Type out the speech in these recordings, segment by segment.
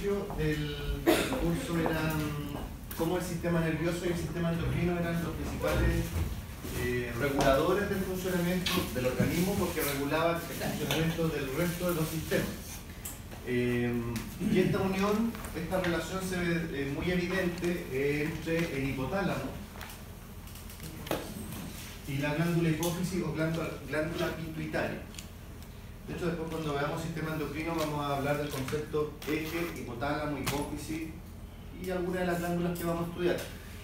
principio del curso era cómo el sistema nervioso y el sistema endocrino eran los principales reguladores del funcionamiento del organismo, porque regulaban el funcionamiento del resto de los sistemas. Y esta unión, esta relación se ve muy evidente entre el hipotálamo y la glándula hipófisis o glándula pituitaria. De hecho, después cuando veamos sistema endocrino vamos a hablar del concepto eje, hipotálamo, hipófisis y algunas de las glándulas que vamos a estudiar.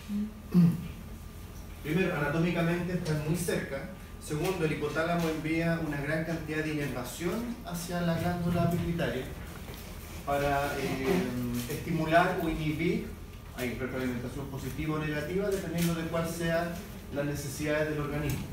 Primero, anatómicamente están muy cerca. Segundo, el hipotálamo envía una gran cantidad de inervación hacia la glándula pituitaria para estimular o inhibir, hay retroalimentación positiva o negativa dependiendo de cuál sea las necesidades del organismo.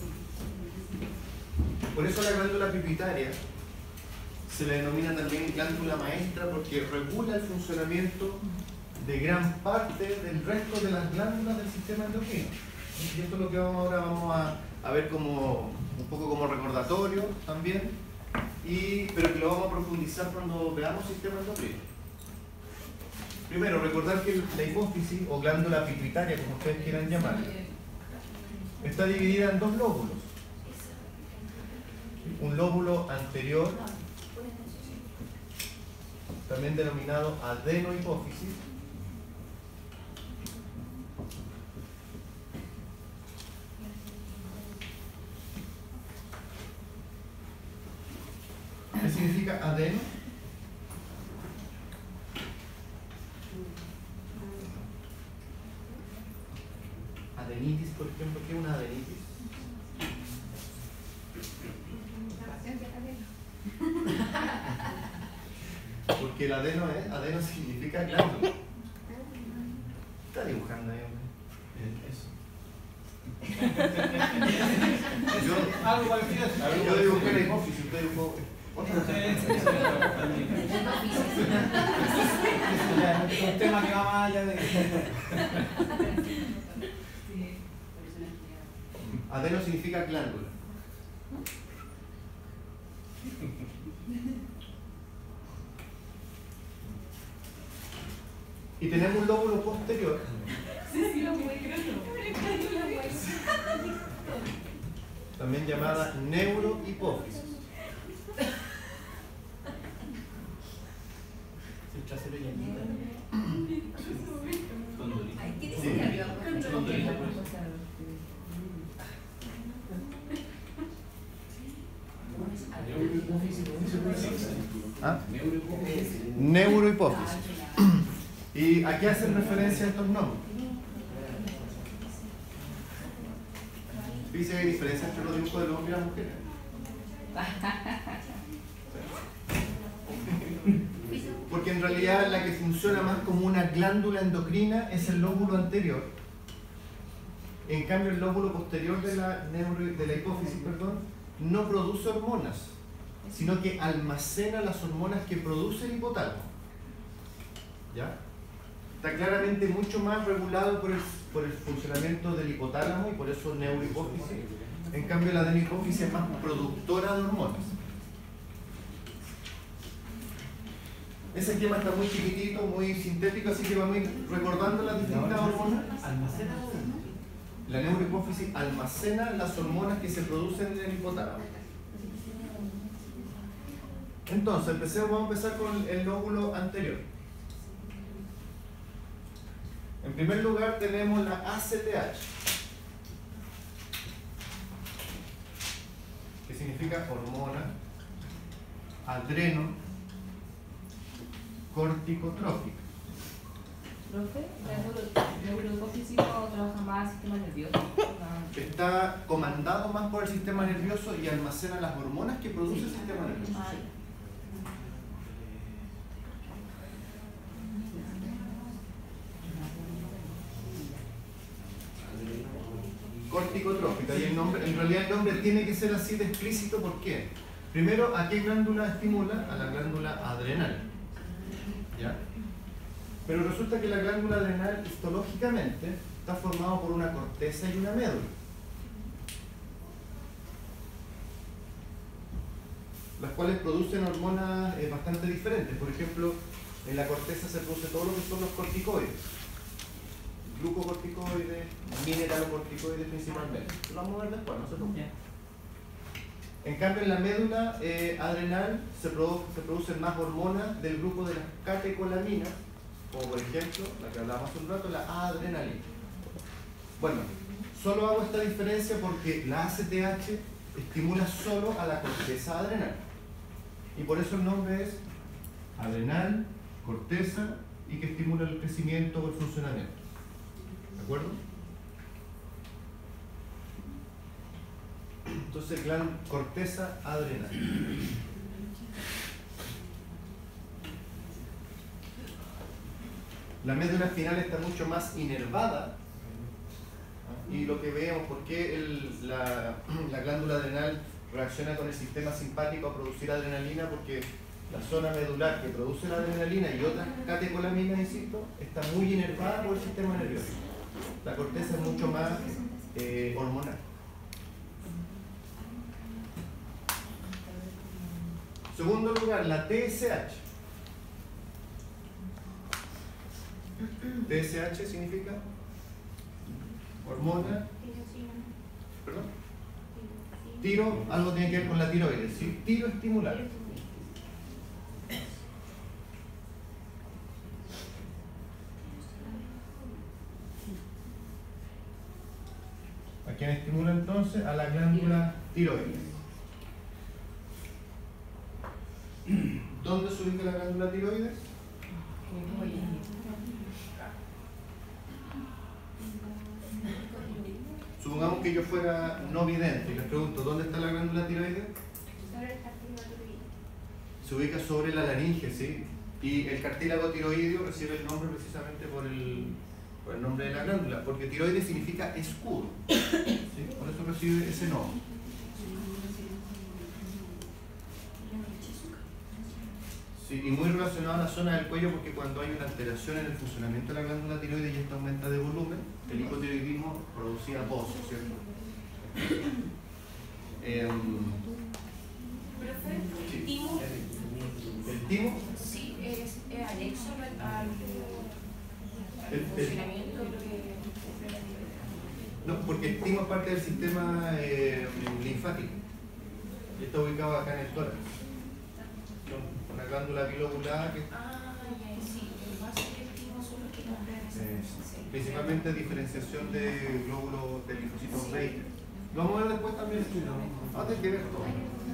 Por eso la glándula pituitaria se le denomina también glándula maestra, porque regula el funcionamiento de gran parte del resto de las glándulas del sistema endocrino. Y esto es lo que ahora vamos a ver como un poco como recordatorio también, pero que lo vamos a profundizar cuando veamos sistema endocrino. Primero, recordar que la hipófisis o glándula pituitaria, como ustedes quieran llamarla, está dividida en dos lóbulos. Un lóbulo anterior, también denominado adenohipófisis, ¿qué significa adeno? Adenitis, por ejemplo, ¿qué es una adenitis? Porque el adeno significa glándula. Está dibujando ahí, hombre. Eso. Yo dibujé la hipófisis, usted dibujó otra cosa. Es un tema que va más allá de... Adeno significa glándula. Y tenemos un lóbulo posterior. También llamada neurohipófisis. El trasero llanita. ¿Ah? Neurohipófisis. ¿Y a qué hacen referencia estos nombres? Dice que hay diferencia entre los dibujos de los hombres y las mujeres. Porque en realidad la que funciona más como una glándula endocrina es el lóbulo anterior. En cambio el lóbulo posterior de la hipófisis, no produce hormonas, sino que almacena las hormonas que produce el hipotálamo. ¿Ya? Está claramente mucho más regulado por el funcionamiento del hipotálamo y por eso neurohipófisis. En cambio la adenohipófisis es más productora de hormonas. Ese esquema está muy chiquitito, muy sintético, así que vamos a ir recordando las distintas hormonas. La neurohipófisis almacena las hormonas que se producen en el hipotálamo. Entonces, vamos a empezar con el lóbulo anterior. En primer lugar tenemos la ACTH, que significa hormona adreno corticotrófica. Profe, la neurohipófisis trabaja más el sistema nervioso. Está comandado más por el sistema nervioso y almacena las hormonas que produce el sistema nervioso. Corticotrófica, y en realidad el nombre tiene que ser así de explícito. ¿Por qué? Primero, ¿a qué glándula estimula? A la glándula adrenal. ¿Ya? Pero resulta que la glándula adrenal histológicamente está formada por una corteza y una médula, las cuales producen hormonas bastante diferentes. Por ejemplo, en la corteza se produce todo lo que son los corticoides. Glucocorticoides, mineralocorticoides principalmente. Lo vamos a ver después, no se preocupen. En cambio, en la médula adrenal se producen más hormonas del grupo de las catecolaminas, como por ejemplo, la que hablábamos hace un rato, la adrenalina. Bueno, solo hago esta diferencia porque la ACTH estimula solo a la corteza adrenal. Y por eso el nombre es adrenal, corteza, y que estimula el crecimiento o el funcionamiento. ¿De acuerdo? Entonces, corteza adrenal. La médula espinal está mucho más inervada. Y lo que vemos, ¿por qué la glándula adrenal reacciona con el sistema simpático a producir adrenalina? Porque la zona medular que produce la adrenalina y otras catecolaminas, insisto, está muy inervada por el sistema nervioso. La corteza es mucho más hormonal. Segundo lugar, la TSH. TSH significa hormona. ¿Perdón? Tiro, algo tiene que ver con la tiroides, ¿sí? Tiro estimular. ¿A quién estimula entonces? A la glándula tiroides. ¿Dónde se ubica la glándula tiroides? Supongamos que yo fuera no vidente y les pregunto, ¿dónde está la glándula tiroides? Se ubica sobre la laringe, ¿sí? Y el cartílago tiroideo recibe el nombre precisamente por el nombre de la glándula, porque tiroides significa escudo, ¿sí? Por eso recibe ese nombre. Sí, y muy relacionado a la zona del cuello, porque cuando hay una alteración en el funcionamiento de la glándula tiroides y esta aumenta de volumen, el hipotiroidismo producía pozo, ¿cierto? ¿El timo? ¿El timo? Sí, es anexo al funcionamiento de lo que... No, porque el timo es parte del sistema linfático y está ubicado acá en el tórax. Una glándula bilobulada que... sí, lo que pasa es que el timo son los que compran principalmente diferenciación de glóbulos de linfocitos B. Lo vamos a ver después también. Vamos a tener que ver todo.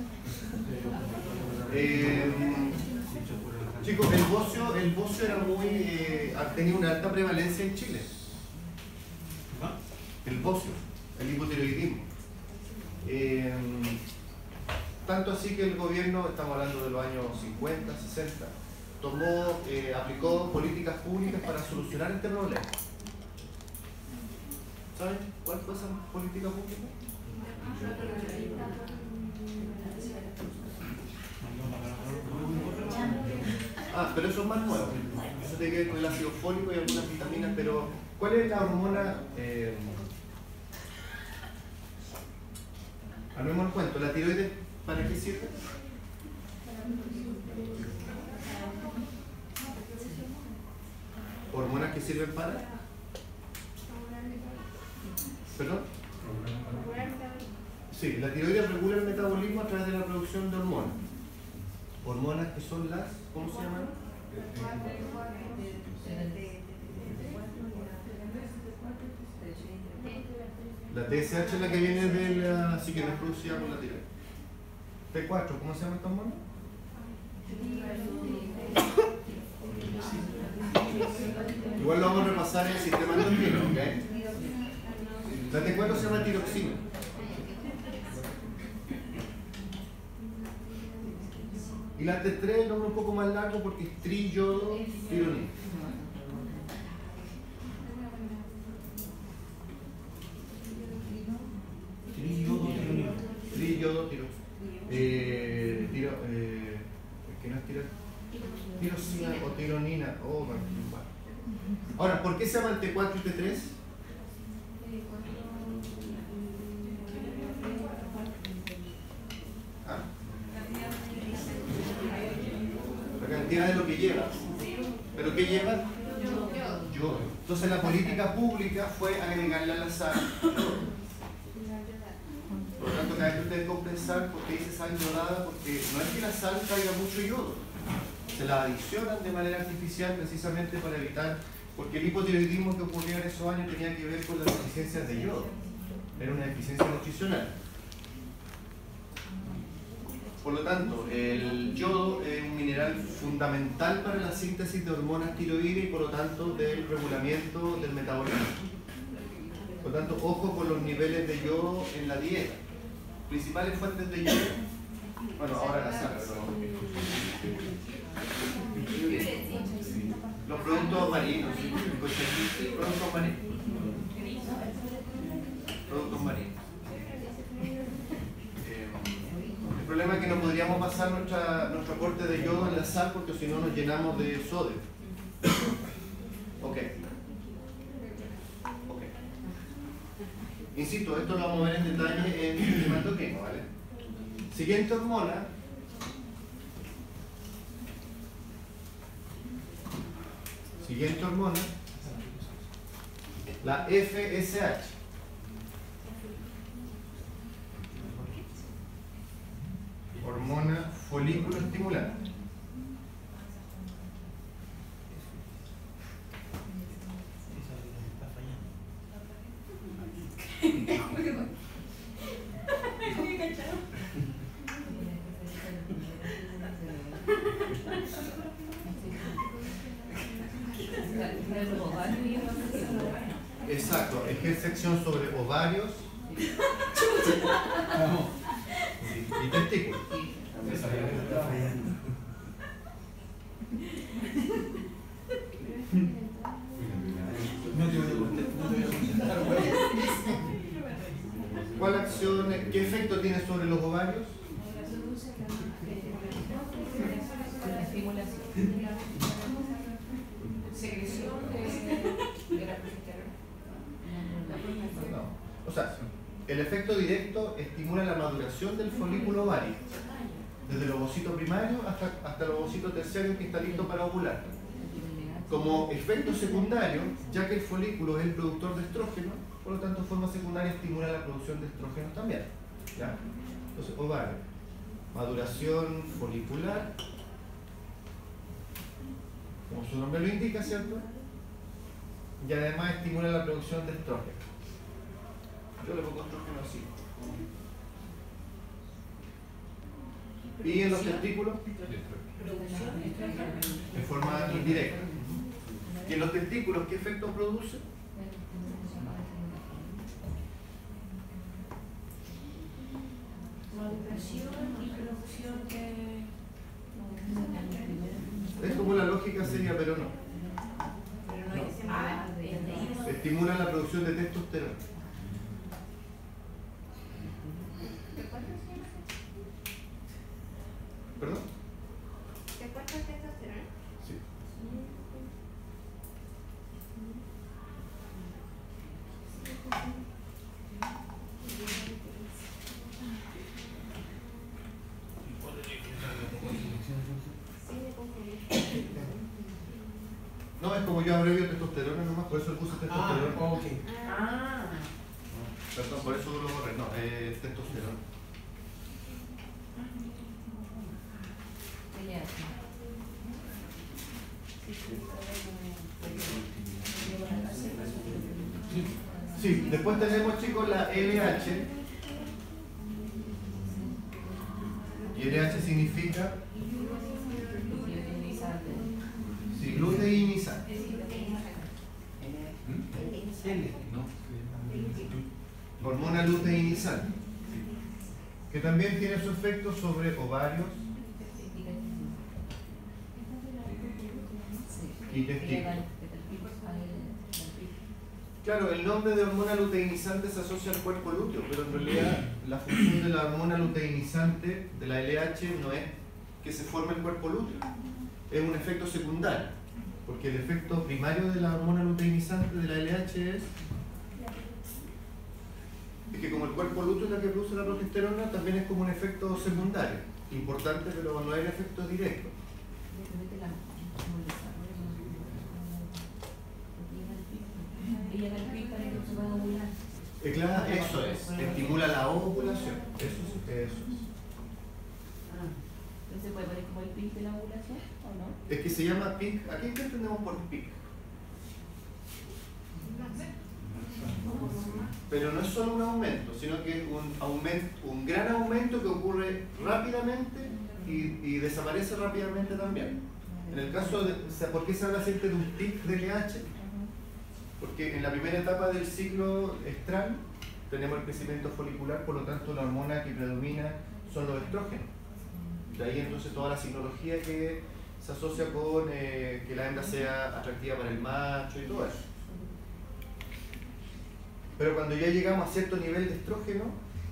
Chicos, el bocio era tenía una alta prevalencia en Chile. El bocio, el hipotiroidismo. Tanto así que el gobierno, estamos hablando de los años 50, 60, aplicó políticas públicas para solucionar este problema. ¿Saben cuál fue esa política pública? Pero eso es más nuevo. Eso tiene que ver con el ácido fólico y algunas vitaminas, pero ¿cuál es la hormona? Armemos el cuento, ¿la tiroides para qué sirve? ¿Hormonas que sirven para? ¿Perdón? Sí, la tiroides regula el metabolismo a través de la producción de hormonas. Hormonas que son las, ¿cómo se llaman? La TSH es la que viene de la, así que no es producida por la tiroides. T4, ¿cómo se llama esta hormona? Igual lo vamos a repasar en el sistema endocrino, ¿ok? La T4 se llama tiroxina. Y la T3 es el nombre un poco más largo porque es triyodotironina. Triyodotironina. Que no es tirosina o tironina. Ahora, ¿por qué se llaman T4 y T3? La cantidad de lo que lleva. lleva yodo. Entonces la política pública fue agregarle a la sal yodo. Por lo tanto, cada vez que ustedes compren sal, ¿por qué dice sal yodada? Porque no es que la sal traiga mucho yodo, se la adicionan de manera artificial precisamente para evitar, porque el hipotiroidismo que ocurrió en esos años tenía que ver con las deficiencias de yodo, era una deficiencia nutricional. Por lo tanto, el yodo es un mineral fundamental para la síntesis de hormonas tiroides y por lo tanto del regulamiento del metabolismo. Por lo tanto, ojo con los niveles de yodo en la dieta. Principales fuentes de yodo, bueno, ahora la sal, pero los productos marinos, ¿sí? Productos marinos. Productos marinos. El problema es que no podríamos basar nuestro aporte de yodo en la sal porque si no nos llenamos de sodio. Ok. Insisto, esto lo vamos a ver en detalle en el sistema endocrino, ¿vale? Siguiente hormona. Siguiente hormona. La FSH. Hormona folículo estimulante. Exacto, ejerce acción sobre ovarios y testículos. ¿Cuál acción, qué efecto tiene sobre los ovarios? Secreción de la progesterona. O sea, el efecto directo estimula la maduración del folículo ovárico, desde el ovocito primario hasta el ovocito terciario que está listo para ovular. Como efecto secundario, ya que el folículo es el productor de estrógeno, por lo tanto, de forma secundaria estimula la producción de estrógenos también. ¿Ya? Entonces, ovario, maduración folicular, como su nombre lo indica, ¿cierto? Y además estimula la producción de estrógeno. Yo le pongo estrógeno así. Y en los testículos, de forma indirecta. ¿Y en los testículos qué efecto produce? Maduración y producción de... Es como la lógica seria, pero no. Pero no es nada. Estimula la producción de testosterona. ¿Perdón? ¿Te cuesta el testosterona? Sí. No, es como yo abrevio testosterona nomás, por eso le puse testosterona. ok. Perdón, por eso lo borré, no, testosterona. Sí, después tenemos, chicos, la LH. Y LH significa gluteinizante. Hormona luteinizante, que también tiene su efecto sobre ovarios y testículos. Claro, el nombre de hormona luteinizante se asocia al cuerpo lúteo, pero en realidad la función de la hormona luteinizante de la LH no es que se forme el cuerpo lúteo, es un efecto secundario, porque el efecto primario de la hormona luteinizante de la LH es que como el cuerpo lúteo es la que produce la progesterona, también es como un efecto secundario, importante, pero no es el efecto directo. llega el pic para que se pueda ovular. Claro, eso es, estimula la ovulación. Eso es, eso es. Entonces puede poner como el pic de la ovulación, ¿o no? Es que se llama PIC. ¿A qué entendemos por PIC? Pero no es solo un aumento, sino que es un gran aumento que ocurre rápidamente y desaparece rápidamente también. En el caso de, ¿por qué se habla siempre de un PIC de LH? Porque en la primera etapa del ciclo estral tenemos el crecimiento folicular, por lo tanto la hormona que predomina son los estrógenos. De ahí entonces toda la psicología que se asocia con que la hembra sea atractiva para el macho y todo eso. Pero cuando ya llegamos a cierto nivel de estrógeno,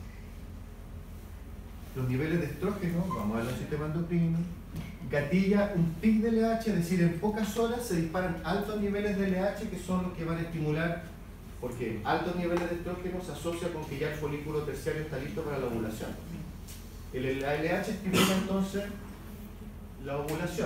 los niveles de estrógeno, vamos a ver los sistemas endocrinos, gatilla un pic de LH, es decir, en pocas horas se disparan altos niveles de LH que son los que van a estimular, porque altos niveles de estrógeno se asocia con que ya el folículo terciario está listo para la ovulación. La LH estimula entonces la ovulación.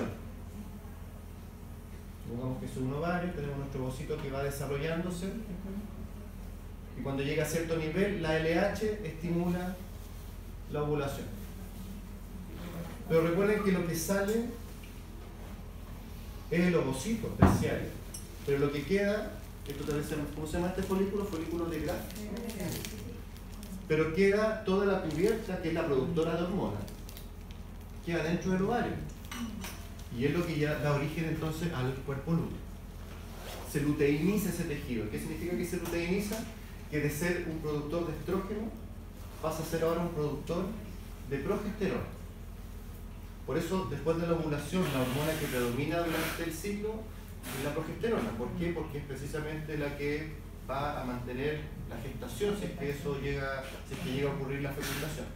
Supongamos que es un ovario, tenemos nuestro ovocito que va desarrollándose. Y cuando llega a cierto nivel, la LH estimula la ovulación. Pero recuerden que lo que sale es el ovocito terciario. Pero lo que queda, esto tal vez, ¿cómo se llama este folículo? Folículo de Graf. Pero queda toda la cubierta, que es la productora de hormonas, queda dentro del ovario. Y es lo que ya da origen entonces al cuerpo lúteo. Se luteiniza ese tejido. ¿Qué significa que se luteiniza? Que de ser un productor de estrógeno pasa a ser ahora un productor de progesterona. Por eso, después de la ovulación, la hormona que predomina durante el ciclo es la progesterona. ¿Por qué? Porque es precisamente la que va a mantener la gestación, si es que eso llega, si es que llega a ocurrir la fecundación.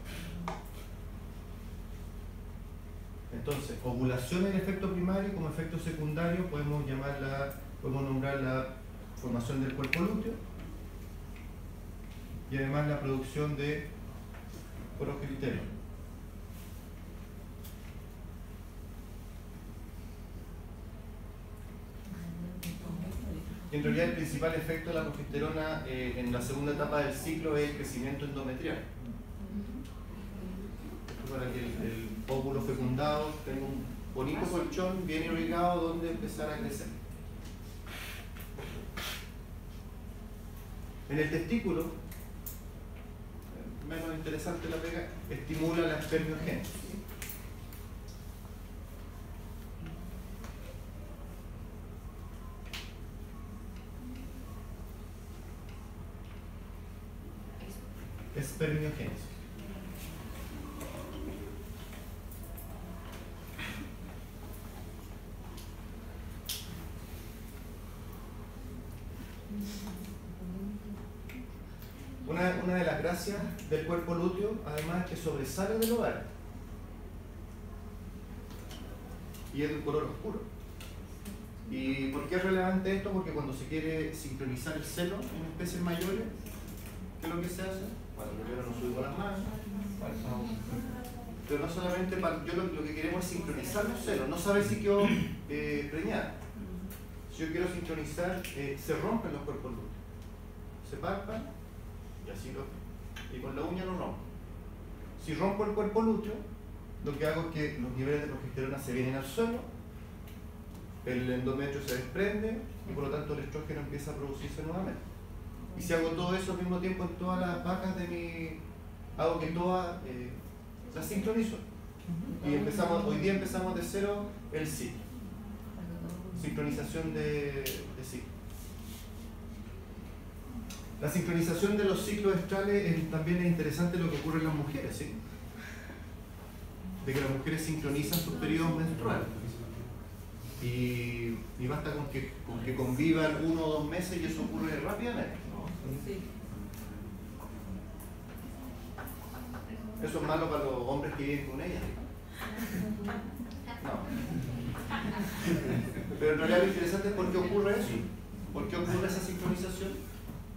Entonces, ovulación en efecto primario, como efecto secundario podemos nombrar la formación del cuerpo lúteo y además la producción de progesterona. Y en realidad el principal efecto de la progesterona en la segunda etapa del ciclo es el crecimiento endometrial. Para que el óvulo fecundado tenga un bonito colchón bien irrigado donde empezar a crecer. En el testículo, menos interesante la pega, estimula la espermiogénesis. Espermiogénesis. Una de las gracias del cuerpo lúteo, además, es que sobresale del ovario y es de color oscuro. ¿Y por qué es relevante esto? Porque cuando se quiere sincronizar el seno en especies mayores, ¿qué es lo que se hace? Bueno, primero nos subimos las manos, pero no solamente lo que queremos es sincronizar los senos, no saber si quedó preñada. Si yo quiero sincronizar, se rompen los cuerpos lúteos, se palpan y así y con la uña lo rompo. Si rompo el cuerpo lúteo, lo que hago es que los niveles de progesterona se vienen al suelo, el endometrio se desprende y por lo tanto el estrógeno empieza a producirse nuevamente. Y si hago todo eso al mismo tiempo en todas las vacas de hago que todas las sincronizo. Y hoy día empezamos de cero el ciclo. Sincronización de ciclo. La sincronización de los ciclos estrales también es interesante lo que ocurre en las mujeres, ¿sí? De que las mujeres sincronizan sus periodos menstruales. Y basta con que convivan 1 o 2 meses y eso ocurre rápidamente. Sí. Eso es malo para los hombres que viven con ellas. No. Pero en realidad lo interesante es por qué ocurre eso. ¿Por qué ocurre esa sincronización?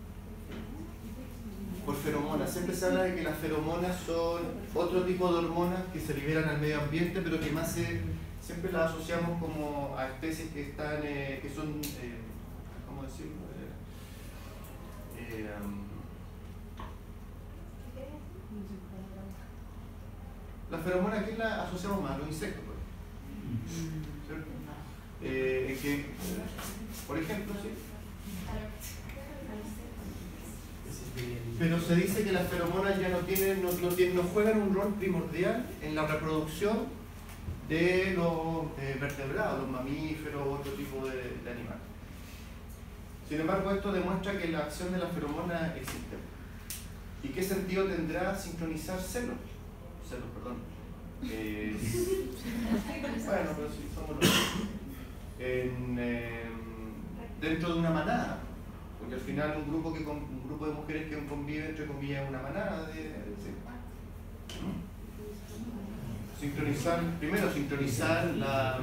Por feromonas. Siempre se habla de que las feromonas son otro tipo de hormonas que se liberan al medio ambiente, pero que más siempre las asociamos como a especies que están, que son, ¿cómo decirlo? La feromona aquí la asociamos más a los insectos, ¿cierto? Que, por ejemplo, sí. Pero se dice que las feromonas ya no juegan un rol primordial en la reproducción de los vertebrados, los mamíferos u otro tipo de animal. Sin embargo, esto demuestra que la acción de la feromona existe. ¿Y qué sentido tendrá sincronizar celos, perdón? Bueno, pero sí, somos los dentro de una manada, porque al final un grupo de mujeres que conviven, entre comillas, una manada sincronizar la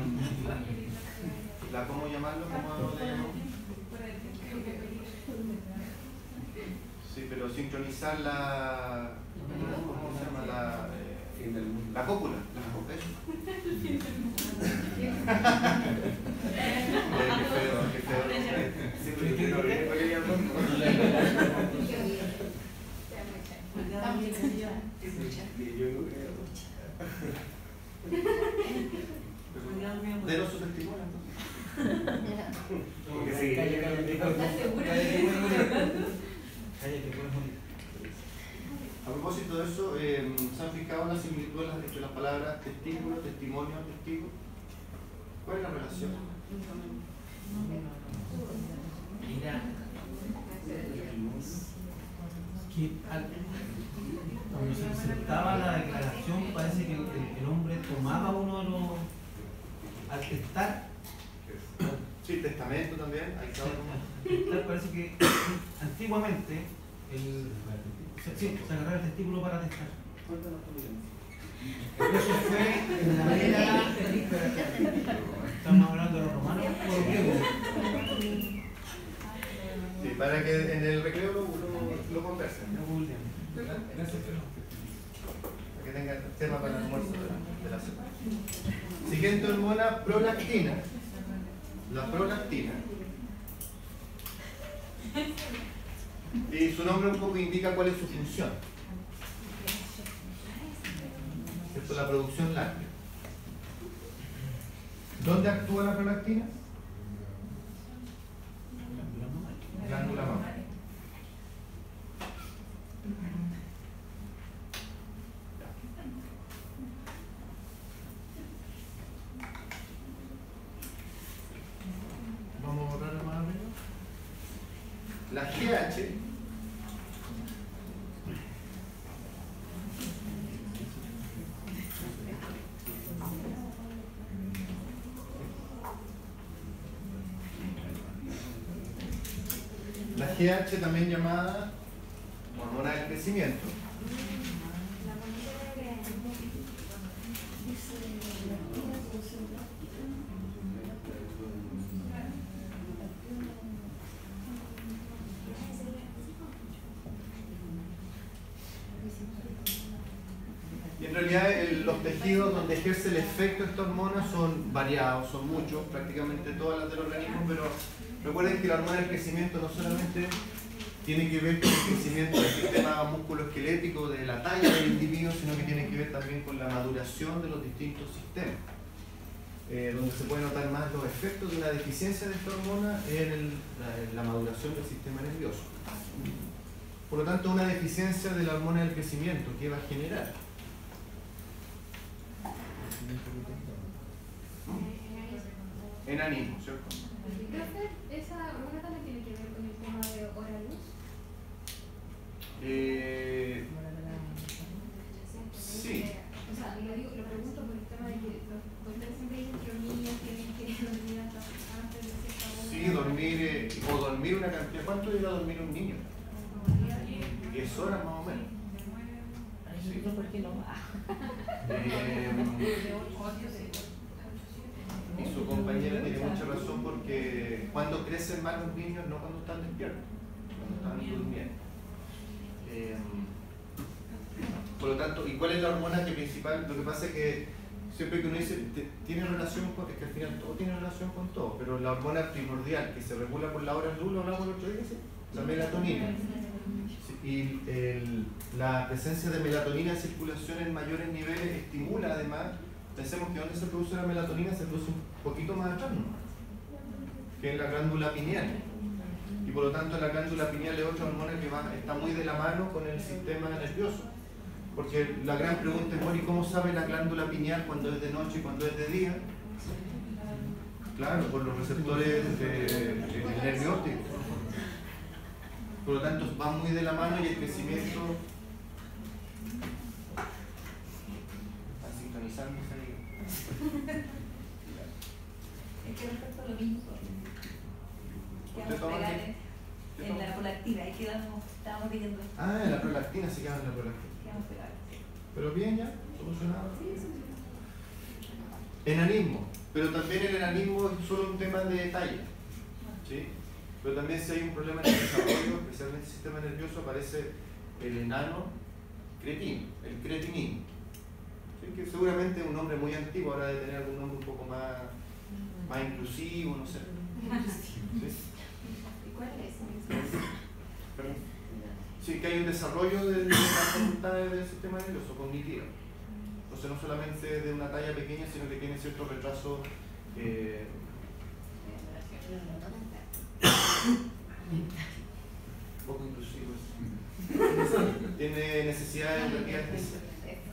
¿cómo llamarlo? ¿Cómo le llamamos? Sí, pero sincronizar la ¿cómo se llama? La cópula. Qué feo. De los subestimos A propósito de eso, ¿se han fijado en la similitud entre las palabras testículo, testimonio, testigo? ¿Cuál es la relación? Mira, que cuando se presentaba la declaración parece que el hombre tomaba uno de los al testar. Sí, testamento también. Parece que antiguamente se agarraba el testículo para testar. Eso fue en la era. Estamos hablando de los romanos o los griegos. Sí, para que en el recreo lo conversen. Para que tengan tema para el almuerzo de la semana. Siguiente hormona, prolactina. La prolactina. Y su nombre un poco indica cuál es su función. Esto es la producción láctea. ¿Dónde actúa la prolactina? Glándula mamaria. Vamos a borrar más arriba. La GH GH también llamada hormona del crecimiento. Y en realidad los tejidos donde ejerce el efecto de esta hormona son variados, son muchos, prácticamente todas las del organismo, pero recuerden que la hormona del crecimiento no solamente tiene que ver con el crecimiento del sistema musculoesquelético, de la talla del individuo, sino que tiene que ver también con la maduración de los distintos sistemas, donde se pueden notar más los efectos de una deficiencia de esta hormona en la maduración del sistema nervioso. Por lo tanto, una deficiencia de la hormona del crecimiento, ¿qué va a generar? Enanismo, ¿cierto? ¿Esa hormona también tiene que ver con el tema de Oraluz? Sí. O sea, lo pregunto por el tema de que ustedes siempre dicen que los niños tienen que dormir antes de cierta hora. Sí, dormir una cantidad. ¿Cuánto llega a dormir un niño? 10 horas más o menos. Sí. ¿Por qué no? Y su compañera tiene mucha razón porque cuando crecen más los niños, no cuando están despiertos, cuando están durmiendo. Por lo tanto, ¿y cuál es la hormona que principal? Lo que pasa es que siempre que uno dice tiene relación con, es que al final todo tiene relación con todo, pero la hormona primordial que se regula por la hora luz, lo hablamos el otro día, ¿sí? la melatonina. Y la presencia de melatonina en circulación en mayores niveles estimula además, pensemos que donde se produce la melatonina se produce un poquito más atrás, ¿no? Que en la glándula pineal. Y por lo tanto la glándula pineal es otra hormona que está muy de la mano con el sistema nervioso. Porque la gran pregunta es, bueno, ¿y cómo sabe la glándula pineal cuando es de noche y cuando es de día? Claro, por los receptores del nervio óptico. Por lo tanto, va muy de la mano y el crecimiento va sincronizándose ahí. Es que respecto a lo mismo, ¿Usted quedamos toma pegados qué? en la prolactina, ahí estábamos leyendo, Ah, en la prolactina, se quedan en la prolactina. quedamos pegados. Pero bien ya, solucionado. Enanismo, pero también el enanismo es solo un tema de talla, ¿sí? Pero también si hay un problema en el desarrollo, especialmente en el sistema nervioso, aparece el enano cretino, el cretinismo, ¿sí? Que seguramente es un nombre muy antiguo, ahora debe tener algún nombre un poco más inclusivo, no sé. ¿Sí? ¿Y cuál es? Perdón. Sí, que hay un desarrollo de las facultades del sistema nervioso cognitivo. Entonces no solamente de una talla pequeña, sino que tiene cierto retraso poco inclusivo. Tiene necesidades educativas especiales.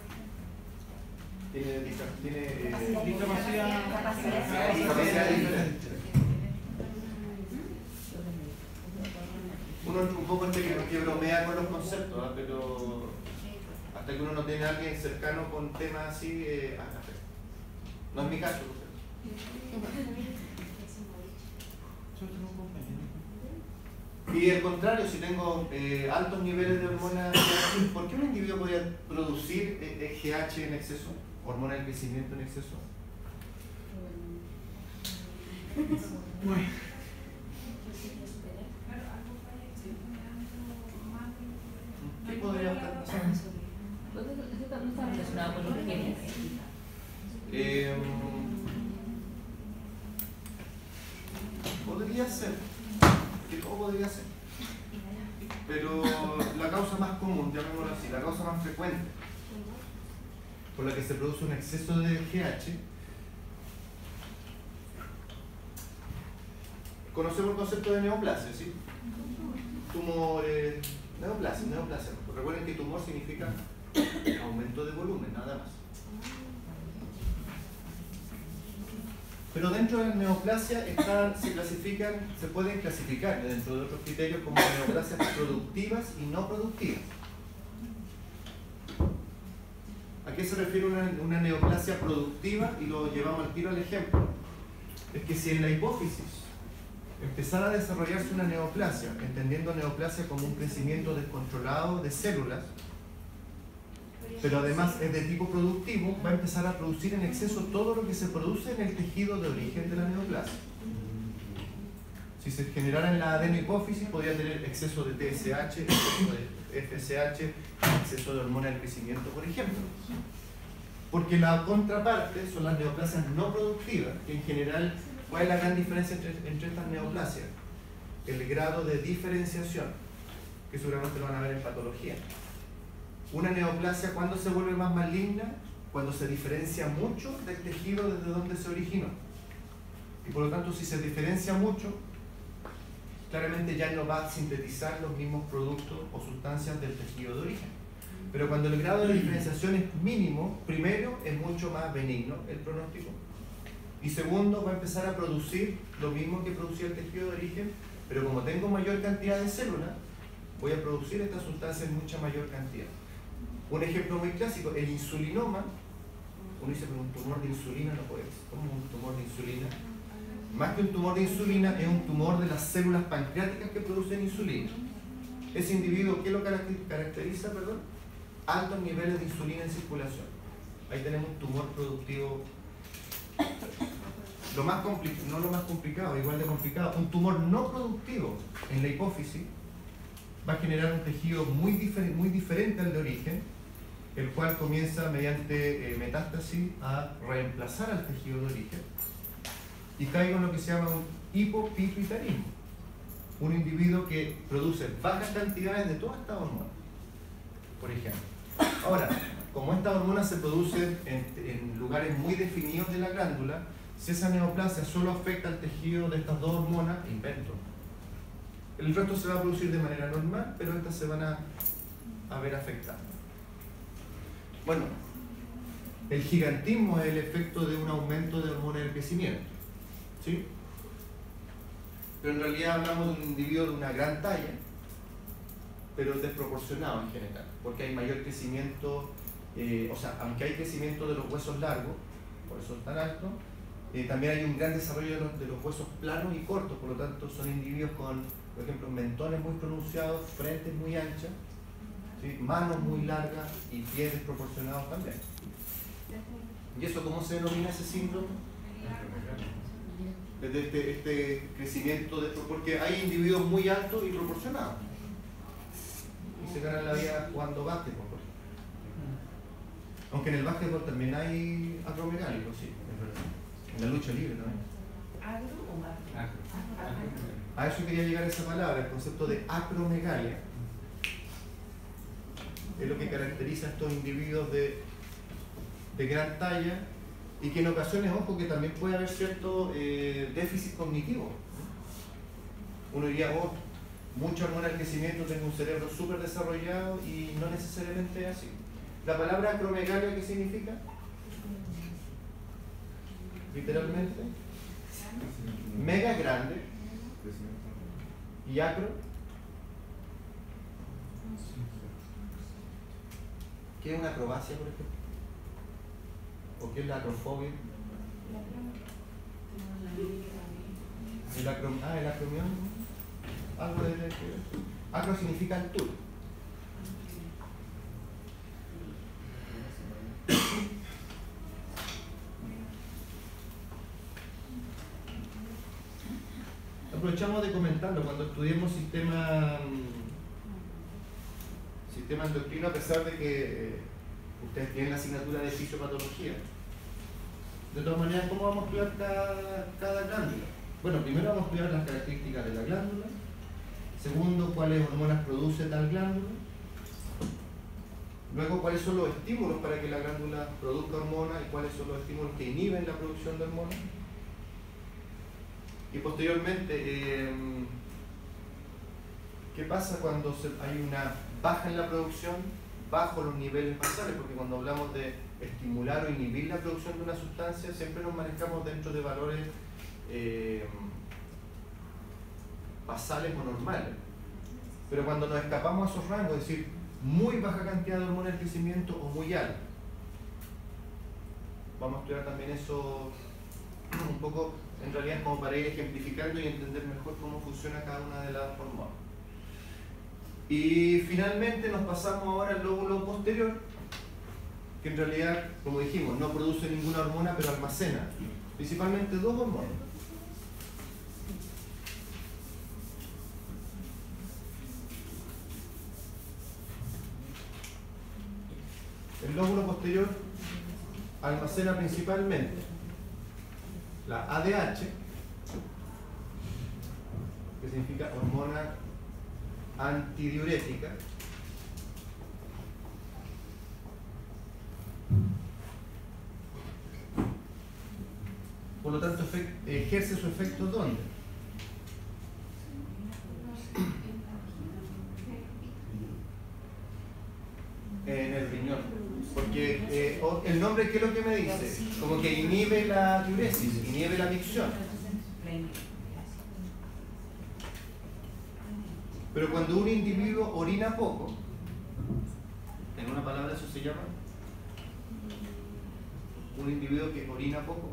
Tiene capacidades diferentes. Uno un poco que bromea con los conceptos, ¿eh? Pero hasta que uno no tiene a alguien cercano con temas así, no es mi caso. Y al contrario, si tengo altos niveles de hormona GH, ¿por qué un individuo podría producir GH en exceso? Hormona del crecimiento en exceso. ¿Qué podría estar pasando? ¿Esto no está relacionado con los genes? Podría ser, que todo podría ser, pero la causa más común, llamémoslo así, la causa más frecuente por la que se produce un exceso de GH, conocemos el concepto de neoplasia, ¿sí? Tumores, neoplasia. Recuerden que tumor significa aumento de volumen, nada más. Pero dentro de la neoplasia se pueden clasificar dentro de otros criterios como neoplasias productivas y no productivas. ¿A qué se refiere una neoplasia productiva? Y lo llevamos al tiro al ejemplo. Es que si en la hipófisis empezara a desarrollarse una neoplasia, entendiendo neoplasia como un crecimiento descontrolado de células, pero además es de tipo productivo, va a empezar a producir en exceso todo lo que se produce en el tejido de origen de la neoplasia. Si se generara en la adenohipófisis, podría tener exceso de TSH, exceso de FSH, exceso de hormona del crecimiento, por ejemplo. Porque la contraparte son las neoplasias no productivas, que en general, ¿cuál es la gran diferencia entre estas neoplasias? El grado de diferenciación, que seguramente lo van a ver en patología. Una neoplasia, ¿cuándo se vuelve más maligna? Cuando se diferencia mucho del tejido desde donde se originó. Y por lo tanto, si se diferencia mucho, claramente ya no va a sintetizar los mismos productos o sustancias del tejido de origen. Pero cuando el grado de diferenciación es mínimo, primero, es mucho más benigno el pronóstico. Y segundo, va a empezar a producir lo mismo que producía el tejido de origen, pero como tengo mayor cantidad de células, voy a producir esta sustancia en mucha mayor cantidad. Un ejemplo muy clásico, el insulinoma. Uno dice, pero un tumor de insulina no puede ser. ¿Cómo un tumor de insulina? Más que un tumor de insulina, es un tumor de las células pancreáticas que producen insulina. Ese individuo, ¿qué lo caracteriza? Altos niveles de insulina en circulación. Ahí tenemos un tumor productivo. No lo más complicado, igual de complicado. Un tumor no productivo en la hipófisis va a generar un tejido muy diferente al de origen, el cual comienza mediante metástasis a reemplazar al tejido de origen y caigo en lo que se llama un hipopituitarismo. un individuo que produce bajas cantidades de todas estas hormonas, por ejemplo. Ahora, como estas hormonas se producen en lugares muy definidos de la glándula, si esa neoplasia solo afecta al tejido de estas dos hormonas, invento. El resto se va a producir de manera normal, pero estas se van a ver afectadas. Bueno, el gigantismo es el efecto de un aumento de hormonas del crecimiento, ¿sí? Pero en realidad hablamos de un individuo de una gran talla, pero desproporcionado en general, porque hay mayor crecimiento, o sea, aunque hay crecimiento de los huesos largos, por eso es tan alto, también hay un gran desarrollo de los huesos planos y cortos, por lo tanto son individuos con, por ejemplo, mentones muy pronunciados, frentes muy anchas, ¿sí? Manos muy largas y pies desproporcionados también. ¿Y eso cómo se denomina ese síndrome? Desde este crecimiento, porque hay individuos muy altos y proporcionados y se ganan la vida jugando básquetbol, por ejemplo. Aunque en el básquetbol también hay acromegálicos, sí, es verdad. En la lucha libre, ¿no? ¿Agro o macro? A eso quería llegar esa palabra, el concepto de acromegalia. Es lo que caracteriza a estos individuos de gran talla y que en ocasiones, ojo, que también puede haber cierto déficit cognitivo. Uno diría, oh, mucha hormona del crecimiento, tengo un cerebro súper desarrollado y no necesariamente es así. La palabra acromegalia, ¿qué significa? Literalmente, mega grande y acro. ¿Qué es una acrobacia, por ejemplo? ¿O qué es la acrofobia? El acromión. Algo de acro significa altura. Aprovechamos de comentarlo cuando estudiemos sistema endocrino, a pesar de que ustedes tienen la asignatura de fisiopatología. De todas maneras, ¿cómo vamos a estudiar cada glándula? Bueno, primero vamos a estudiar las características de la glándula. Segundo, cuáles hormonas produce tal glándula. Luego, cuáles son los estímulos para que la glándula produzca hormonas y cuáles son los estímulos que inhiben la producción de hormonas. Y posteriormente, ¿qué pasa cuando hay una baja en la producción bajo los niveles basales? Porque cuando hablamos de estimular o inhibir la producción de una sustancia, siempre nos manejamos dentro de valores basales o normales. Pero cuando nos escapamos a esos rangos, es decir, muy baja cantidad de hormonas del crecimiento o muy alta, vamos a estudiar también eso un poco, en realidad, como para ir ejemplificando y entender mejor cómo funciona cada una de las hormonas. Y finalmente nos pasamos ahora al lóbulo posterior, que en realidad, como dijimos, no produce ninguna hormona, pero almacena principalmente dos hormonas. El lóbulo posterior almacena principalmente la ADH, que significa hormona antidiurética, por lo tanto ejerce su efecto ¿dónde? En el riñón, porque el nombre, ¿qué es lo que me dice? Como que inhibe la diuresis, inhibe la micción. Pero cuando un individuo orina poco, en una palabra eso se llama un individuo que orina poco.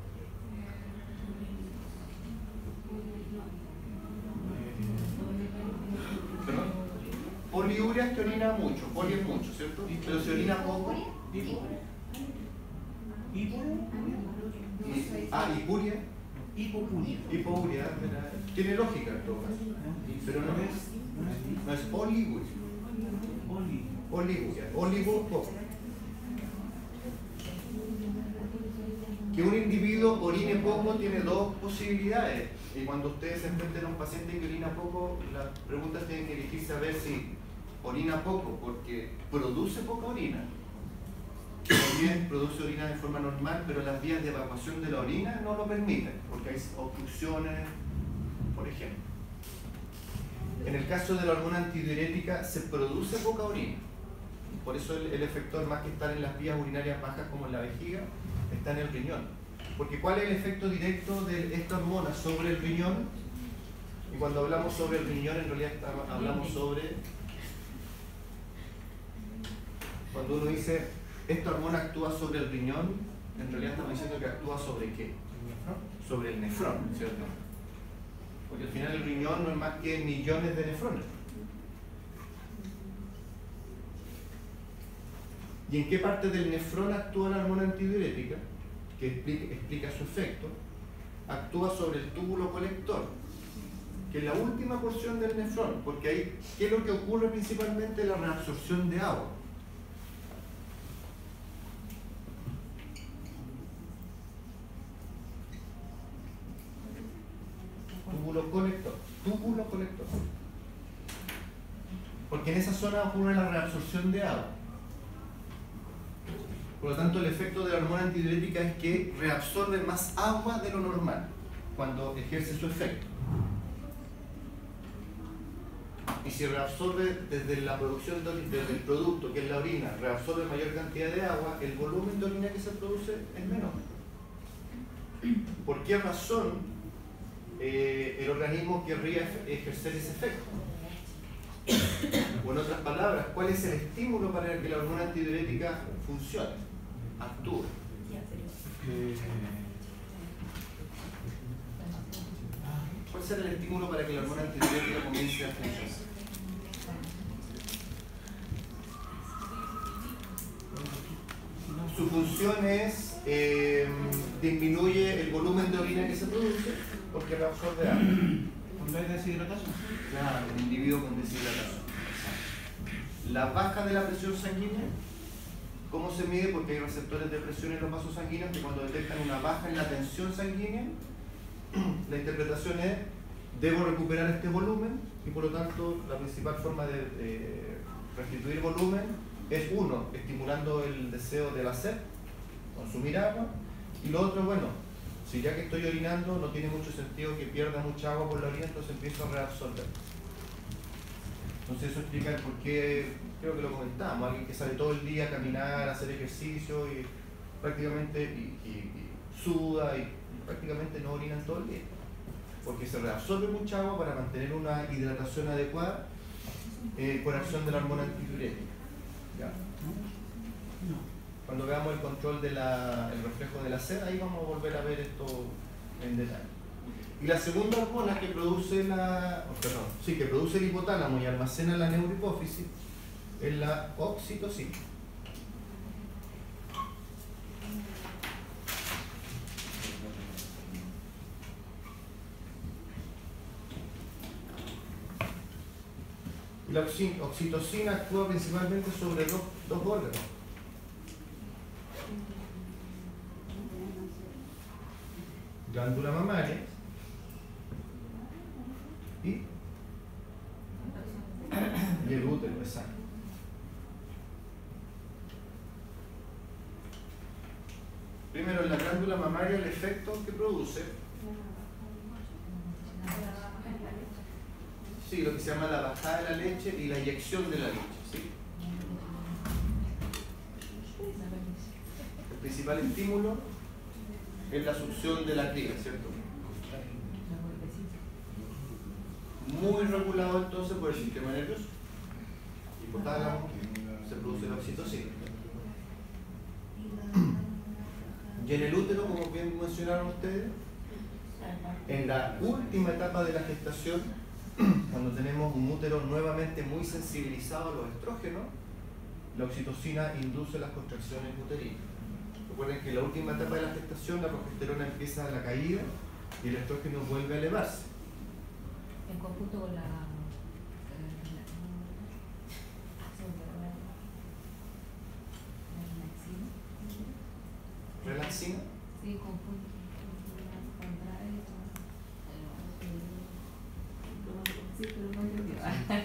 ¿Perdón? Poliuria es que orina mucho, poli es mucho, ¿cierto? Pero si orina poco. Hipuria. Hipouria, tiene lógica en todo caso, pero no es oliguria. Oliguria, oligo poco. Que un individuo orine poco tiene dos posibilidades. Y cuando ustedes se enfrenten a un paciente que orina poco, las preguntas tienen que dirigirse a ver si orina poco porque produce poca orina, o bien produce orina de forma normal, pero las vías de evacuación de la orina no lo permiten, porque hay obstrucciones, por ejemplo. En el caso de la hormona antidiurética se produce poca orina. Por eso el efector, más que estar en las vías urinarias bajas como en la vejiga, está en el riñón. Porque ¿cuál es el efecto directo de esta hormona sobre el riñón? Y cuando hablamos sobre el riñón, en realidad hablamos sobre... Cuando uno dice, esta hormona actúa sobre el riñón, en realidad estamos diciendo que actúa sobre ¿qué? Sobre el nefrón, ¿cierto? Porque al final el riñón no es más que millones de nefrones. ¿Y en qué parte del nefrón actúa la hormona antidiurética? Que explica su efecto. Actúa sobre el túbulo colector, que es la última porción del nefrón, porque ahí, ¿qué es lo que ocurre principalmente? La reabsorción de agua. Túbulo colector. Porque en esa zona ocurre la reabsorción de agua. Por lo tanto, el efecto de la hormona antidiurética es que reabsorbe más agua de lo normal cuando ejerce su efecto. Y si reabsorbe desde la producción del producto, que es la orina, reabsorbe mayor cantidad de agua, el volumen de orina que se produce es menor. ¿Por qué razón el organismo querría ejercer ese efecto? O en otras palabras, ¿cuál es el estímulo para que la hormona antidiurética funcione, actúe? ¿Cuál será el estímulo para que la hormona antidiurética comience a funcionar? Su función es disminuye el volumen de orina que se produce porque reabsorbe agua. ¿Cuando hay deshidratación? Claro, un individuo con deshidratación. La baja de la presión sanguínea, ¿cómo se mide? Porque hay receptores de presión en los vasos sanguíneos que cuando detectan una baja en la tensión sanguínea, la interpretación es, debo recuperar este volumen y por lo tanto la principal forma de restituir volumen es uno, estimulando el deseo de la sed, consumir agua, y lo otro, bueno, si ya que estoy orinando no tiene mucho sentido que pierda mucha agua por la orina, entonces empiezo a reabsorber. Entonces eso explica el por qué, creo que lo comentamos, alguien que sale todo el día a caminar, a hacer ejercicio y prácticamente y suda y prácticamente no orinan todo el día, porque se reabsorbe mucha agua para mantener una hidratación adecuada por acción de la hormona antidiurética. ¿Ya? Cuando veamos el control el reflejo de la sed, ahí vamos a volver a ver esto en detalle. Y la segunda hormona que produce que produce el hipotálamo y almacena la neurohipófisis es la oxitocina. La oxitocina actúa principalmente sobre dos órganos. Glándula mamaria y el útero, exacto. Primero, en la glándula mamaria, el efecto que produce, sí, lo que se llama la bajada de la leche y la eyección de la leche, ¿sí? El principal estímulo es la succión de la cría, ¿cierto? Muy regulado entonces por el sistema nervioso. Hipotálamo, se produce la oxitocina. Y en el útero, como bien mencionaron ustedes, en la última etapa de la gestación, cuando tenemos un útero nuevamente muy sensibilizado a los estrógenos, la oxitocina induce las contracciones uterinas. Recuerden que en la última etapa de la gestación la progesterona empieza a la caída y el estrógeno vuelve a elevarse. En conjunto con la Relaxina. sí, con Sí, pero no entendió.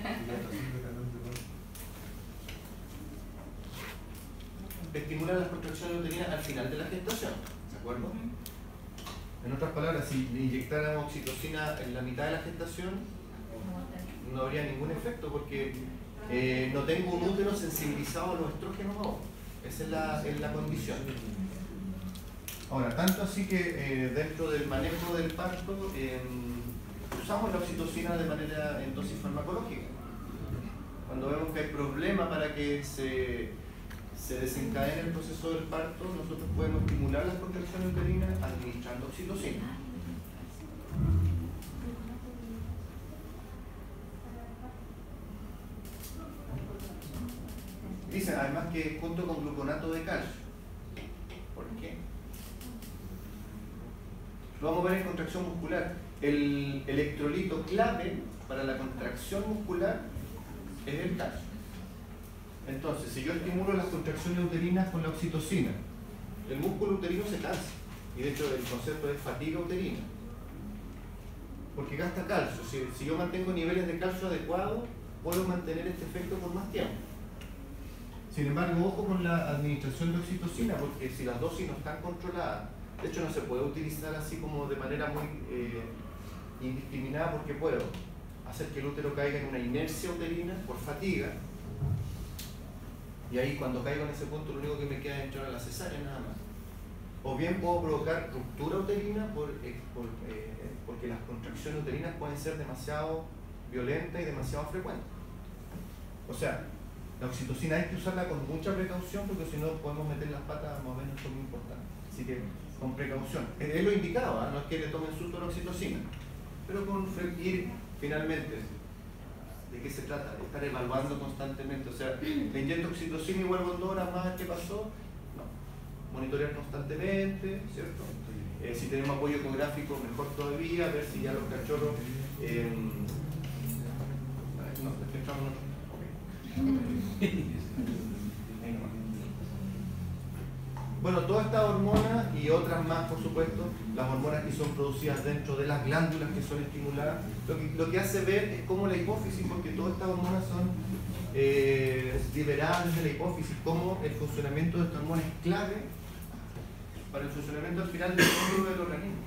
Estimulan las contracciones uterinas al final de la gestación, ¿de acuerdo? En otras palabras, si le inyectáramos oxitocina en la mitad de la gestación, no habría ningún efecto porque no tengo un útero sensibilizado a los estrógenos aún. Esa es la condición. Ahora, tanto así que dentro del manejo del parto usamos la oxitocina de manera en dosis farmacológica. Cuando vemos que hay problema para que se desencadene el proceso del parto, nosotros podemos estimular las contracciones uterinas administrando oxitocina. Dicen además que junto con gluconato de calcio. ¿Por qué? Lo vamos a ver en contracción muscular. El electrolito clave para la contracción muscular es el calcio. Entonces, si yo estimulo las contracciones uterinas con la oxitocina, el músculo uterino se cansa. Y de hecho el concepto es fatiga uterina. Porque gasta calcio. Si yo mantengo niveles de calcio adecuados, puedo mantener este efecto por más tiempo. Sin embargo, ojo con la administración de oxitocina, porque si las dosis no están controladas, de hecho no se puede utilizar así como de manera muy indiscriminada, porque puedo hacer que el útero caiga en una inercia uterina por fatiga, y ahí cuando caigo en ese punto lo único que me queda es entrar a la cesárea nada más. O bien puedo provocar ruptura uterina porque las contracciones uterinas pueden ser demasiado violentas y demasiado frecuentes. O sea, la oxitocina hay que usarla con mucha precaución porque si no podemos meter las patas más o menos, esto es muy importante. Así que con precaución. Es lo indicado, no es que le tomen susto a la oxitocina, pero con ir finalmente. ¿De qué se trata? De estar evaluando constantemente. O sea, le inyecto oxitocina y vuelvo en 2 horas más, ¿qué pasó? No. Monitorear constantemente, ¿cierto? Si tenemos apoyo ecográfico, mejor todavía, ver si ya los cachorros... no, entramos en otro. Bueno, todas estas hormonas y otras más, por supuesto, las hormonas que son producidas dentro de las glándulas que son estimuladas, lo que hace ver es cómo la hipófisis, porque todas estas hormonas son liberadas desde la hipófisis, cómo el funcionamiento de esta hormona es clave para el funcionamiento al final del ciclo del organismo.